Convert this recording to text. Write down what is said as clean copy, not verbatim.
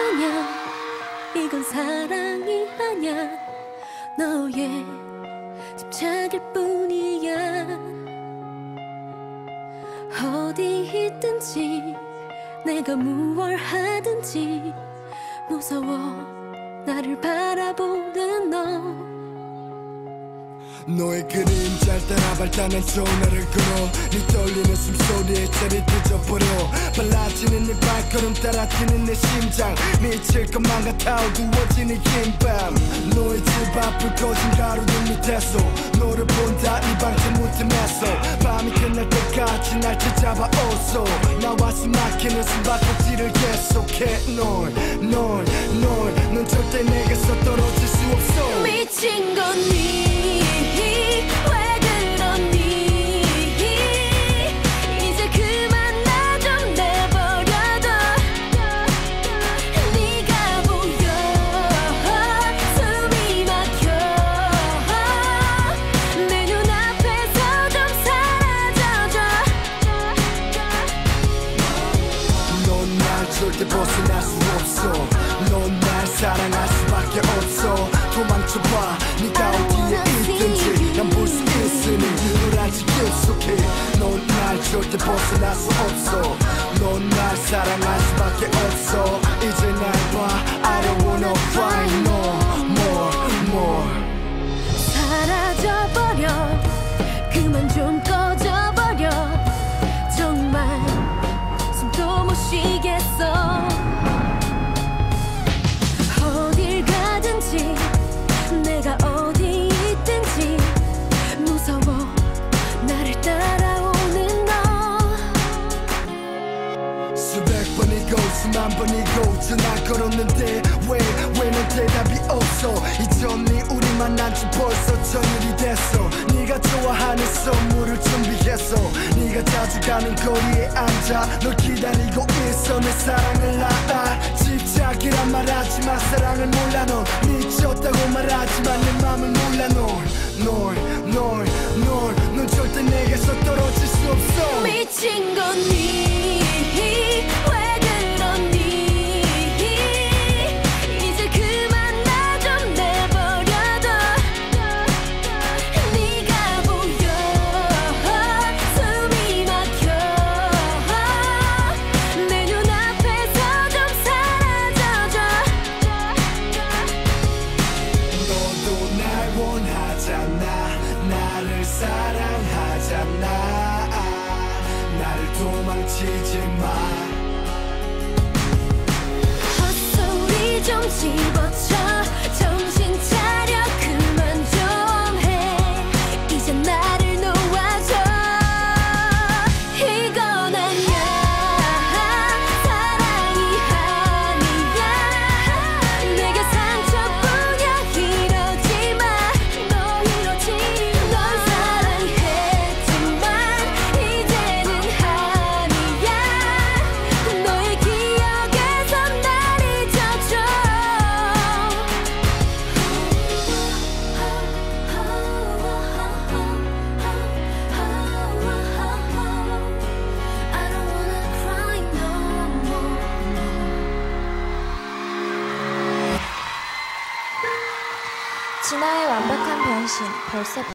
거냐? 이건 사랑이 아냐. 너의 집착일 뿐이야. 어디 있든지 내가 무얼 하든지 무서워 나를 바라보는 너. 너의 그림자를 따라 발단한 전화를 걸어. 네 떨리는 숨소리에 자리 뒤져버려. 빨라지는 네 발걸음 따라 뛰는 내 심장. 미칠 것만 같아 어두워지는 긴밤. 너의 집 앞을 거진 가로등 밑에서 너를 본다 네 방제 무틈에서. 밤이 끝날 때까지 날 붙잡아 어서 나와 숨막히는 숨바꼭질을 계속해. 넌 절대 내게서 떨어질 수 없어. 미친 거니? 절대 벗어날 수 없어. 넌 날 사랑할 수밖에 없어. 도망쳐봐 네가 어디에 있든지 난 볼 수 있으니 널 아직 계속해. 넌 날 절대 벗어날 수 없어. 넌 날 사랑할 수밖에 없어. 이제 날 봐 I don't wanna cry no more. 사라져버려. 그만 좀 꺼져버려. 정말 숨도 못 쉬겠어. 어딜 가든지 내가 어디 있든지 무서워 나를 따라오는 너. 수백 번이고 수만 번이고 전화 걸었는데 왜 넌 대답이 없어. 이전이 우리 만난 지 벌써 전일이 됐어. 네가 좋아하는 선물을 준비했어. 네가 자주 가는 거리에 앉아 널 기다리고 있어. 내 사랑을 알아. 집착이란 말하지만 사랑을 몰라. 넌 미쳤다고 말하지만 내 맘을 몰라. 넌 절대 내게서 떨어질 수 없어. 미친 거니? 나를 사랑하잖아. 나를 도망치지 마. 헛소리 좀 집어쳐. 정신 차려 그만 좀 해. 이제 나를 놓아줘. 이건 아니야. 사랑이 아니야. 내게 상처뿐이야. 이러지 마. 너 이러지. 널 사랑했지만 이제는 아니야. 너의 기억에서 날 잊어줘. I don't wanna cry no more. 진아의 완벽한 변신 벌써